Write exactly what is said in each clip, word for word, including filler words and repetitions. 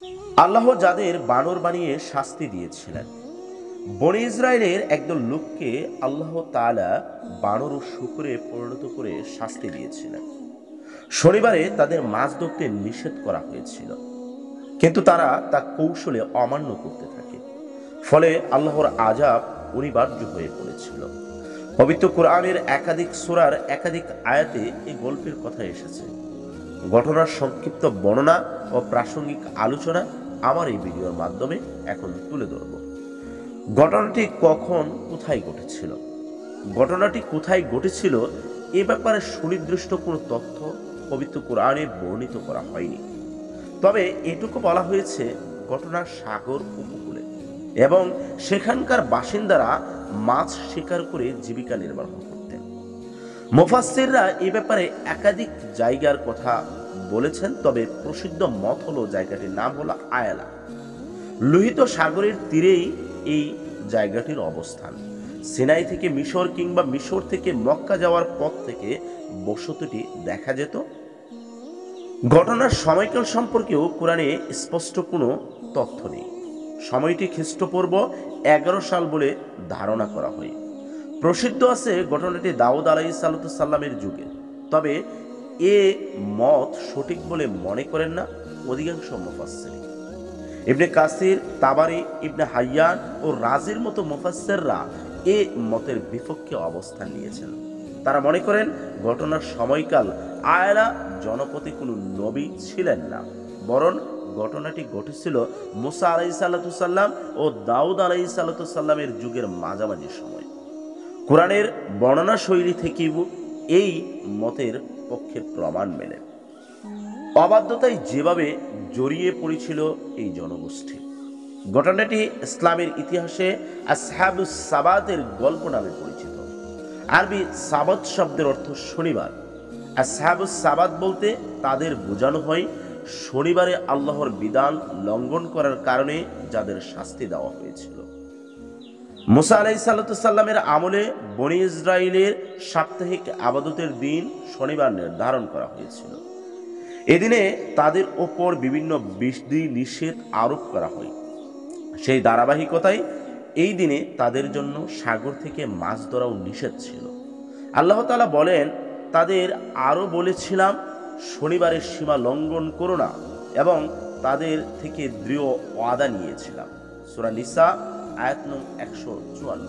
আল্লাহ যাদের বানর বানিয়ে শাস্তি দিয়েছিলেন, বনি ইসরায়েলের একদল লোককে আল্লাহ তাআলা বানর ও শূকরে পরিণত করে শাস্তি দিয়েছিলেন। শনিবারে তাদের মাছ ধরতে নিষেধ করা হয়েছিল, কিন্তু তারা তা কৌশলে অমান্য করতে থাকে। ফলে আল্লাহর আযাব অনিবার্য হয়ে পড়েছিল। পবিত্র কোরআনের একাধিক সূরার একাধিক আয়াতে এই গল্পের কথা এসেছে। ঘটনার সংক্ষিপ্ত বর্ণনা ও প্রাসঙ্গিক আলোচনা আমার এই ভিডিওর মাধ্যমে এখন তুলে ধরব। ঘটনাটি কখন কোথায় ঘটেছিল ঘটনাটি কোথায় ঘটেছিল এ ব্যাপারে সুনির্দিষ্ট কোনো তথ্য পবিত্র কোরআনে বর্ণিত করা হয়নি। তবে এটুকু বলা হয়েছে, ঘটনা সাগর উপকূলে এবং সেখানকার বাসিন্দারা মাছ শিকার করে জীবিকা নির্বাহ করতেন। মুফাসসিররা এ ব্যাপারে একাধিক জায়গার কথা বলেছেন, তবে প্রসিদ্ধ মত হলো জায়গাটির নাম হলো আয়ালা। লোহিত সাগরের তীরেই এই জায়গাটির অবস্থান। সিনাই থেকে মিশর কিংবা মিশর থেকে মক্কা যাওয়ার পথ থেকে বসতিটি দেখা যেত। ঘটনার সময়কাল সম্পর্কেও কোরআনে স্পষ্ট কোনো তথ্য নেই। সময়টি খ্রিস্টপূর্ব এগারো সাল বলে ধারণা করা হয়। প্রসিদ্ধ আছে ঘটনাটি দাউদ আলাইহিস সালামের যুগে, তবে এ মত সঠিক বলে মনে করেন না অধিকাংশ মুফাসসির। ইবনে কাসির, তাবারি, ইবনে হাইয়ান ও রাজির মতো মুফাসসিররা এ মতের বিপক্ষে অবস্থান নিয়েছেন। তারা মনে করেন ঘটনার সময়কাল আয়লা জনপদে কোনো নবী ছিলেন না, বরং ঘটনাটি ঘটেছিল মুসা আলাইহিস সালাম ও দাউদ আলাইহিস সালামের যুগের মাঝামাঝি সময়। কোরআনের বর্ণনা শৈলী থেকেও এই মতের পক্ষে প্রমাণ মেলে। অবাধ্যতায় যেভাবে জড়িয়ে পড়েছিল এই জনগোষ্ঠী। ঘটনাটি ইসলামের ইতিহাসে আসহাবুস সাবাতের গল্প নামে পরিচিত। আরবি সাবাত শব্দের অর্থ শনিবার। আসহাবুস সাবাত বলতে তাদের বোঝানো হয় শনিবারে আল্লাহর বিধান লঙ্ঘন করার কারণে যাদের শাস্তি দেওয়া হয়েছিল। মুসা আলাইহিস সালামের আমলে বনি ইসরাইলের সাপ্তাহিক আবাদতের দিন শনিবার নির্ধারণ করা হয়েছিল। এদিনে তাদের ওপর বিভিন্ন বিধি নিষেধ আরোপ করা হয়। সেই ধারাবাহিকতায় এই দিনে তাদের জন্য সাগর থেকে মাছ ধরাও নিষেধ ছিল। আল্লাহ তাআলা বলেন, তাদের আরও বলেছিলাম শনিবারের সীমা লঙ্ঘন করো না, এবং তাদের থেকে দৃঢ় ওয়াদা নিয়েছিলাম। সূরা নিসা আয়াত নং একশো চুয়ান্ন।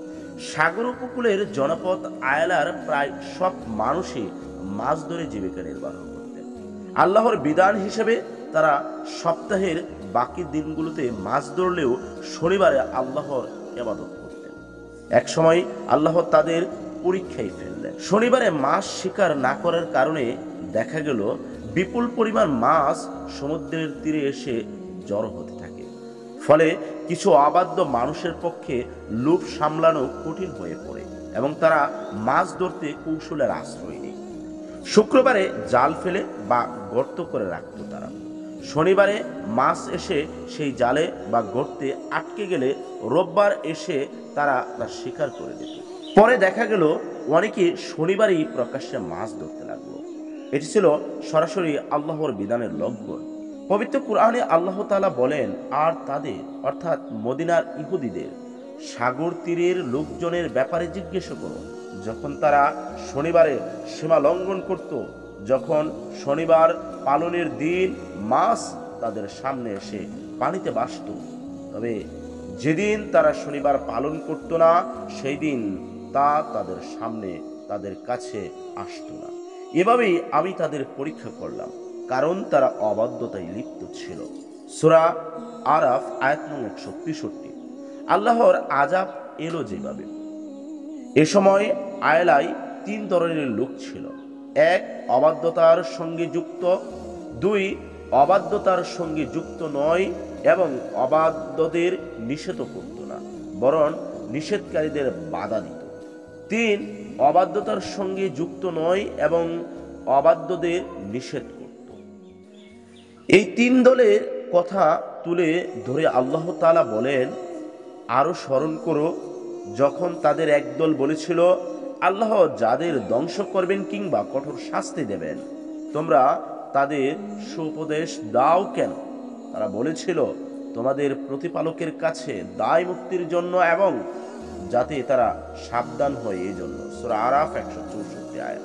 সাগর উপকূলের জনপদ আয়লার প্রায় সব মানুষই মাছ ধরে জীবিকা নির্বাহ করতেন। আল্লাহর বিধান হিসেবে তারা সপ্তাহের বাকি দিনগুলোতে মাছ ধরলেও শনিবারে আল্লাহর ইবাদত করতেন। এক সময় আল্লাহ তাদের পরীক্ষায় ফেললেন। শনিবারে মাছ শিকার না করার কারণে দেখা গেল বিপুল পরিমাণ মাছ সমুদ্রের তীরে এসে জড়ো হতে থাকে। ফলে কিছু অবাধ্য মানুষের পক্ষে লোভ সামলানো কঠিন হয়ে পড়ে এবং তারা মাছ ধরতে কৌশলের আশ্রয় নেয়। শুক্রবারে জাল ফেলে বা গর্ত করে রাখত তারা। শনিবারে মাছ এসে সেই জালে বা গর্তে আটকে গেলে রোববার এসে তারা তা শিকার করে দিত। পরে দেখা গেল অনেকে শনিবারেই প্রকাশ্যে মাছ ধরতে লাগলো। এটি ছিল সরাসরি আল্লাহর বিধানের লঙ্ঘন। পবিত্র কোরআনে আল্লাহ তাআলা বলেন, আর তাদের অর্থাৎ মদিনার ইহুদিদের সাগর তীরের লোকজনের ব্যাপারে জিজ্ঞেস করো, যখন তারা শনিবারে সীমা লঙ্ঘন করত, যখন শনিবার পালনের দিন মাছ তাদের সামনে এসে পানিতে ভাসত, তবে যেদিন তারা শনিবার পালন করত না সেই দিন তা তাদের সামনে তাদের কাছে আসতো না। এভাবেই আমি তাদের পরীক্ষা করলাম, কারণ তারা অবাধ্যতায় লিপ্ত ছিল। সূরা আরাফ আয়াত নং একশো তেষট্টি। আল্লাহর আযাব এলো যেভাবে। এ সময় আয়লায় তিন ধরনের লোক ছিল। এক, অবাধ্যতার সঙ্গে যুক্ত। দুই, অবাধ্যতার সঙ্গে যুক্ত নয় এবং অবাধ্যদের নিষেধ করত না, বরং নিষেধকারীদের বাধা দিত। তিন, অবাধ্যতার সঙ্গে যুক্ত নয় এবং অবাধ্যদের নিষেধ করত। এই তিন দলের কথা তুলে ধরে আল্লাহ তাআলা বলেন, আরো স্মরণ করো যখন তাদের একদল বলেছিল, আল্লাহ যাদের ধ্বংস করবেন কিংবা কঠোর শাস্তি দেবেন, তোমরা তাদের সুপদেশ দাও কেন? তারা বলেছিল তোমাদের প্রতিপালকের কাছে দায় মুক্তির জন্য এবং যাতে তারা সাবধান হয় এই জন্য। সূরা আরাফ একশো চৌষট্টি আয়াত।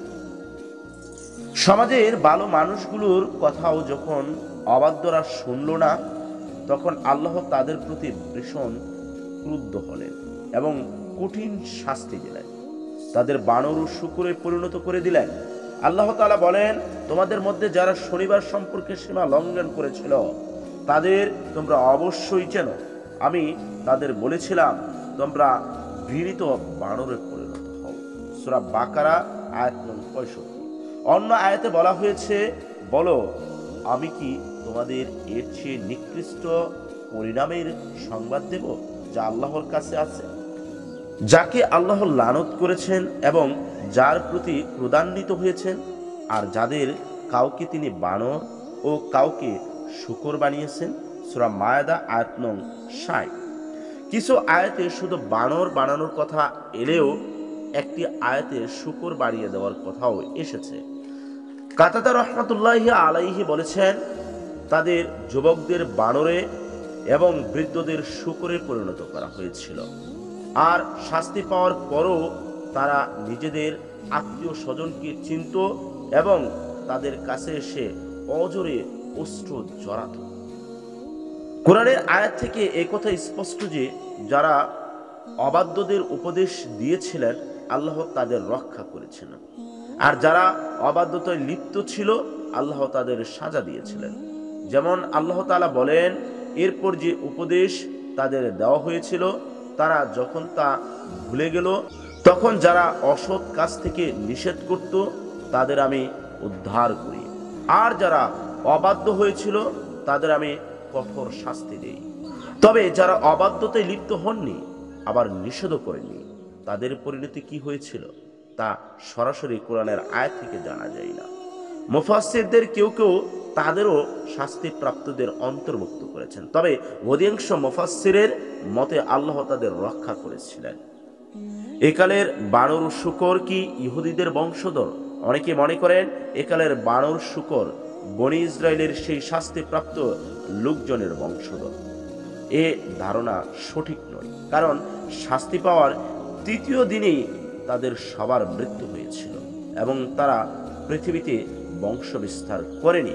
সমাজের ভালো মানুষগুলোর কথাও যখন অবাধ্যরা শুনল না, তখন আল্লাহ তাদের প্রতি ভীষণ ক্রুদ্ধ হলেন এবং কঠিন শাস্তি দিলেন। তাদের বানর ও শূকরে পরিণত করে দিলেন। আল্লাহ তাআলা বলেন, তোমাদের মধ্যে যারা শনিবার সম্পর্কে সীমা লঙ্ঘন করেছিল তাদের তোমরা অবশ্যই চেনো। আমি তাদের বলেছিলাম তোমরা ঘৃণিত বানরে পরিণত হও। সূরা বাকারা আয়াত নম্বর পঁয়ষট্টি। অন্য আয়াতে বলা হয়েছে, বলো আমি কি তোমাদের এর চেয়ে নিকৃষ্ট পরিণামের সংবাদ দেব যা আল্লাহর কাছে আছে? যাকে আল্লাহ লানত করেছেন এবং যার প্রতি ক্রোধান্বিত হয়েছেন, আর যাদের কাউকে তিনি বানর ও কাউকে শূকর বানিয়েছেন। সূরা মায়েদা আয়াত নং ষাট। কিছু আয়াতে শুধু বানর বানানোর কথা এলেও একটি আয়াতে শূকর বাড়িয়ে দেওয়ার কথাও এসেছে। কাতাদা রহমাতুল্লাহি আলাইহি বলেছেন, তাদের যুবকদের বানরে এবং বৃদ্ধদের শূকরে পরিণত করা হয়েছিল, আর শাস্তি পাওয়ার পরও তারা নিজেদের আত্মীয় স্বজনকে চিনত এবং তাদের কাছে এসে অজরে অশ্রু জড়াত। কোরআনের আয়াত থেকে এই কথা স্পষ্ট যে যারা অবাধ্যদের উপদেশ দিয়েছিলেন আল্লাহ তাদের রক্ষা করেছেন, আর যারা অবাধ্যতায় লিপ্ত ছিল আল্লাহ তাদের সাজা দিয়েছিলেন। যেমন আল্লাহ তাআলা বলেন, এরপর যে উপদেশ তাদের দেওয়া হয়েছিল তারা যখন তা ভুলে গেল, তখন যারা অসৎ কাজ থেকে নিষেধ করত তাদের আমি উদ্ধার করি, আর যারা অবাধ্য হয়েছিল তাদের আমি কঠোর শাস্তি দেই। তবে যারা অবাধ্যতায় লিপ্ত হননি আবার নিষেধও করেনি, তাদের পরিণতি কি হয়েছিল তা সরাসরি কোরআনের আয়াত থেকে জানা যায় না। মুফাসসিরদের কেউ কেউ তাদেরও শাস্তিপ্রাপ্তদের অন্তর্ভুক্ত করেছেন, তবে অধিকাংশ মুফাসসিরের মতে আল্লাহ তাদের রক্ষা করেছিলেন। একালের বানর ও শূকর কি ইহুদিদের বংশধর? অনেকে মনে করেন একালের বানর শূকর বনি ইসরায়েলের সেই শাস্তিপ্রাপ্ত লোকজনের বংশধর। এ ধারণা সঠিক নয়, কারণ শাস্তি পাওয়ার তৃতীয় দিনেই তাদের সবার মৃত্যু হয়েছিল এবং তারা পৃথিবীতে বংশ বিস্তার করেনি।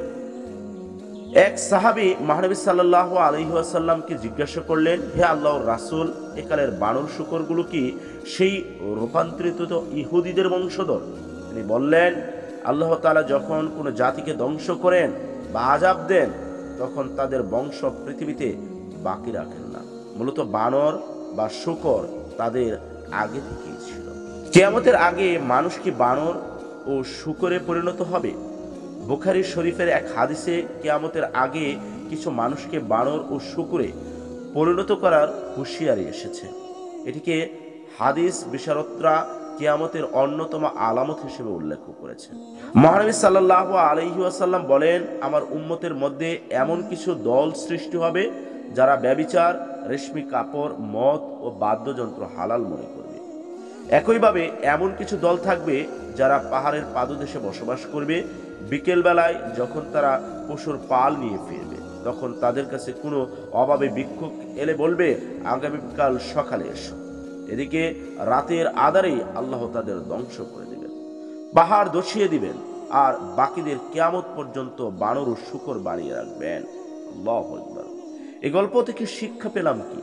এক সাহাবী মহানবী সাল্লাল্লাহু আলাইহি ওয়াসাল্লামকে জিজ্ঞাসা করলেন, হে আল্লাহর রাসূল, একালের বানর শূকরগুলো কি সেই রূপান্তরিত ইহুদিদের বংশধর? তিনি বললেন, আল্লাহ তাআলা যখন কোনো জাতিকে ধ্বংস করেন বা আযাব দেন তখন তাদের বংশ পৃথিবীতে বাকি রাখেন না। মূলত বানর বা শূকর তাদের আগে থেকেই ছিল। কিয়ামতের আগে মানুষ কি বানর ও শূকরে পরিণত হবে? বুখারী শরীফের এক হাদিসে কিয়ামতের আগে কিছু মানুষকে বানর ও শূকরে পরিণত করার হুঁশিয়ারি এসেছে। এটিকে হাদিস বিশারদরা কিয়ামতের অন্যতম আলামত হিসেবে উল্লেখ করেছেন। মহানবী সাল্লাল্লাহু আলাইহি ওয়াসাল্লাম বলেন, আমার উম্মতের মধ্যে এমন কিছু দল সৃষ্টি হবে যারা ব্যভিচার, রেশমি কাপড়, মদ ও বাদ্যযন্ত্র হালাল মনে করবে। একইভাবে এমন কিছু দল থাকবে যারা পাহাড়ের পাদদেশে বসবাস করবে। বিকেল বেলায় যখন তারা পশুর পাল নিয়ে ফিরবে তখন তাদের কাছে কোনো অভাবে ভিক্ষুক এলে বলবে, আগামীকাল সকালে এসো। এদিকে রাতের আধারেই আল্লাহ তাদের ধ্বংস করে দিবেন, পাহাড় ধসিয়ে দিবেন, আর বাকিদের কিয়ামত পর্যন্ত বানর ও শূকর বানিয়ে রাখবেন। আল্লাহু আকবার। এই গল্প থেকে শিক্ষা পেলাম কি?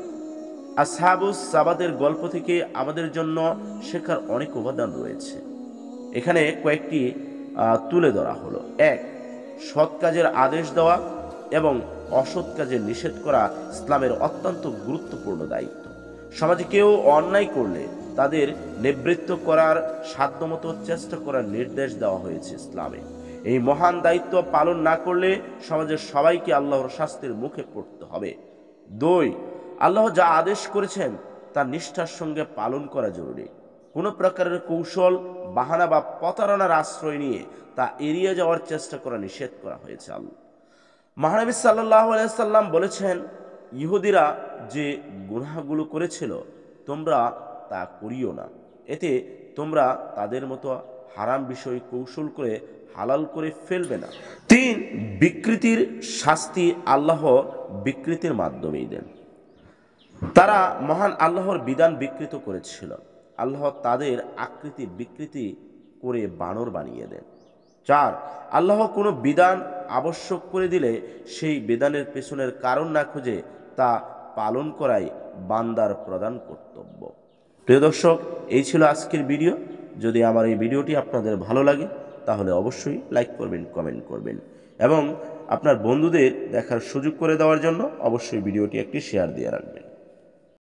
আসহাবুস সাবাদের গল্প থেকে আমাদের জন্য শেখার অনেক উপাদান রয়েছে। এখানে কয়েকটি তুলে ধরা হলো। এক, সৎ কাজের আদেশ দেওয়া এবং অসৎ কাজের নিষেধ করা ইসলামের অত্যন্ত গুরুত্বপূর্ণ দায়িত্ব। সমাজে কেউ অন্যায় করলে তাদের নিবৃত্ত করার সাধ্যমতো চেষ্টা করার নির্দেশ দেওয়া হয়েছে ইসলামে। এই মহান দায়িত্ব পালন না করলে সমাজের সবাইকে আল্লাহর শাস্তির মুখে পড়তে হবে। দুই, আল্লাহ যা আদেশ করেছেন তা নিষ্ঠার সঙ্গে পালন করা জরুরি। কোনো প্রকারের কৌশল, বাহানা বা প্রতারণার আশ্রয় নিয়ে তা এড়িয়ে যাওয়ার চেষ্টা করা নিষেধ করা হয়েছে। আল্লাহ মহানবী সাল্লাল্লাহু আলাইহি সাল্লাম বলেছেন, ইহুদিরা যে গুনাহগুলো করেছিল তোমরা তা করিও না, এতে তোমরা তাদের মতো হারাম বিষয় কৌশল করে হালাল করে ফেলবে না। তিন, বিকৃতির শাস্তি আল্লাহ বিকৃতির মাধ্যমেই দেন। তারা মহান আল্লাহর বিধান বিকৃত করেছিল, আল্লাহ তাদের আকৃতি বিকৃতি করে বানর বানিয়ে দেন। চার, আল্লাহ কোনো বিধান আবশ্যক করে দিলে সেই বিধানের পেছনের কারণ না খুঁজে তা পালন করাই বান্দার প্রধান কর্তব্য। প্রিয় দর্শক, এই ছিল আজকের ভিডিও। যদি আমার এই ভিডিওটি আপনাদের ভালো লাগে তাহলে অবশ্যই লাইক করবেন, কমেন্ট করবেন এবং আপনার বন্ধুদের দেখার সুযোগ করে দেওয়ার জন্য অবশ্যই ভিডিওটি একটি শেয়ার দিয়ে রাখবেন।